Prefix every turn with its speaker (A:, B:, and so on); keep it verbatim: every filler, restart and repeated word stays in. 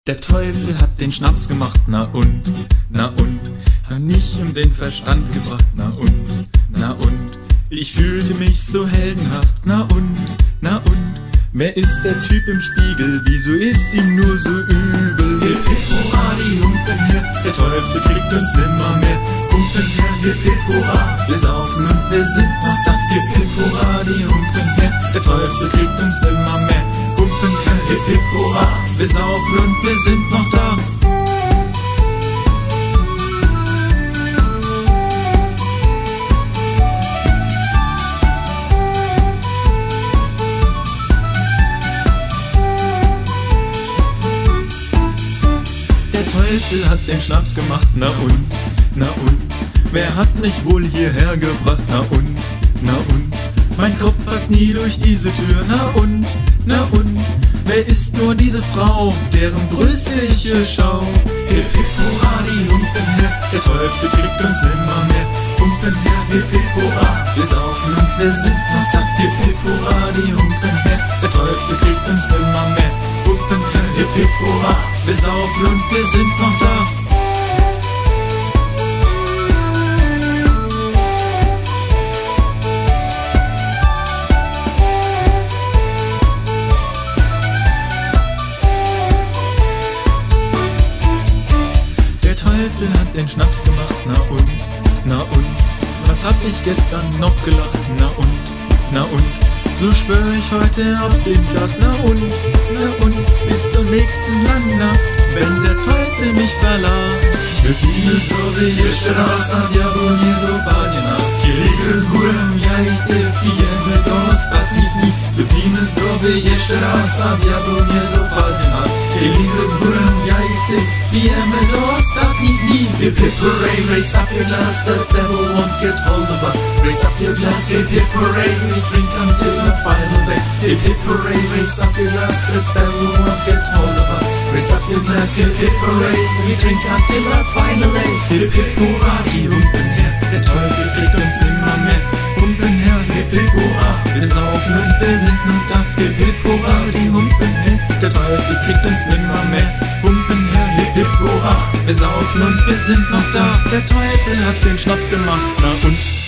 A: Der Teufel hat den Schnaps gemacht, na und, na und, hat mich um den Verstand gebracht, na und, na und. Ich fühlte mich so heldenhaft, na und, na und. Wer ist der Typ im Spiegel, wieso ist ihm nur so übel? Hip hip hurra, die Humpen her, der Teufel kriegt uns nimmer mehr. Humpen her, hip hip hurra, wir saufen und wir sind noch da. Hip hip hurra, die Humpen her, der Teufel kriegt uns nimmer mehr. Humpen her, hip hip hurra, wir saufen und wir sind noch da. Der Teufel hat den Schnaps gemacht, na und, na und. Wer hat mich wohl hierher gebracht, na und, na und. Mein Kopf passt nie durch diese Tür, na und, na und. Wer ist nur diese Frau, deren Brüste ich hier schau? Hip hip hurra, die Humpen her, der Teufel kriegt uns nimmer mehr. Humpen her, hip hip hurra, wir saufen und wir sind noch da. Hip hip hurra, die Humpen her, der Teufel kriegt uns nimmer mehr. Humpen her, hip hip hurra, wir saufen und wir sind noch da. Der Teufel hat den Schnaps gemacht, na und, na und. Was hab ich gestern noch gelacht, na und, na und. So schwör ich heute ab dem Glas, na und, na und. Bis zur nächsten Langnacht, wenn der Teufel mich verlacht. Любíme zdrowie jeszcze raz, a diabeł nie dopadnie nas. Kielichy górę jajty, pijemy do ostatnich dni. Lubimy zdrowie jeszcze raz, a diabeł nie dopadnie nas. Kielichy górę jajty, pijemy do ostatnich dni. Hip hip hooray, raise up your glass, the devil won't get hold of us. Raise up your glass, hip hip hooray, we drink until the final day. Hip hip hooray, raise up your glass, the devil won't get hold of us. Raise up your glass, hip hip hooray, we drink until the final day. Hip hip hurra, die Humpen her, der Teufel kriegt uns nimmer mehr. Humpen her, hip hip hurra, wir saufen und wir sind noch da. Hip hip hurra, die Humpen her, der Teufel kriegt uns nimmer mehr. Humpen her, hip hip hurra, wir saufen und wir sind noch da. Der Teufel hat den Schnaps gemacht, na und